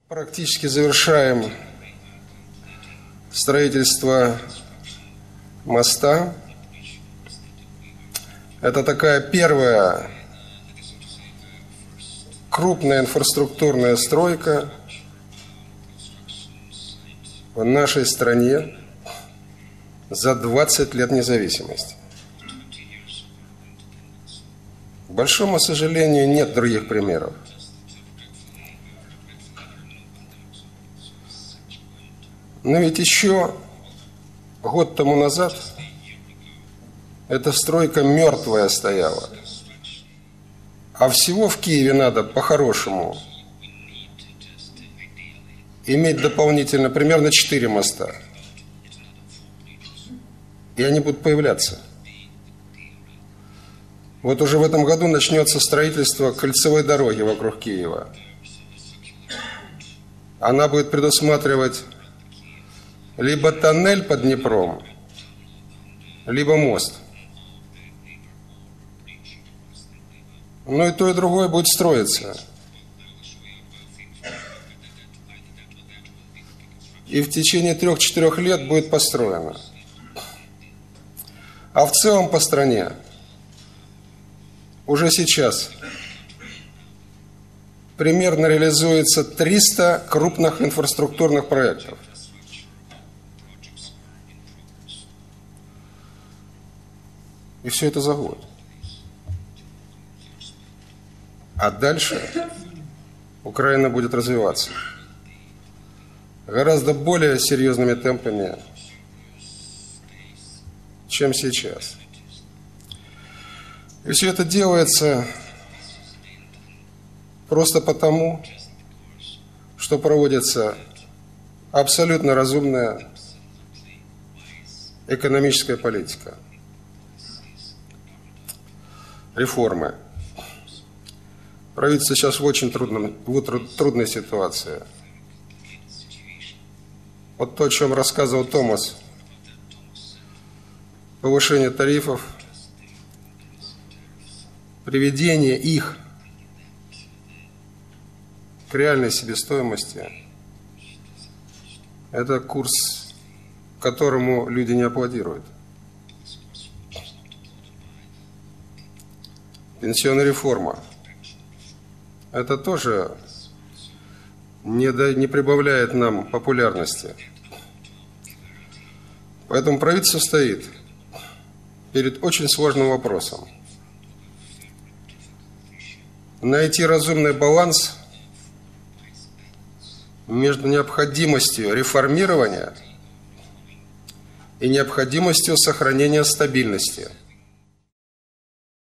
Практически завершаем строительство моста. Это такая первая крупная инфраструктурная стройка в нашей стране за 20 лет независимости. К большому сожалению, нет других примеров. Но ведь еще год тому назад эта стройка мертвая стояла. А всего в Киеве надо по-хорошему иметь дополнительно примерно 4 моста. И они будут появляться. Вот уже в этом году начнется строительство кольцевой дороги вокруг Киева. Она будет предусматривать либо тоннель под Днепром, либо мост. Но и то, и другое будет строиться. И в течение 3-4 лет будет построено. А в целом по стране уже сейчас примерно реализуется 300 крупных инфраструктурных проектов. И все это за год. А дальше Украина будет развиваться гораздо более серьезными темпами, чем сейчас. И все это делается просто потому, что проводится абсолютно разумная экономическая политика. Реформы. Правительство сейчас в очень трудной ситуации. Вот то, о чем рассказывал Томас, повышение тарифов, приведение их к реальной себестоимости, это курс, которому люди не аплодируют. Пенсионная реформа. Это тоже не прибавляет нам популярности. Поэтому правительство стоит перед очень сложным вопросом. Найти разумный баланс между необходимостью реформирования и необходимостью сохранения стабильности.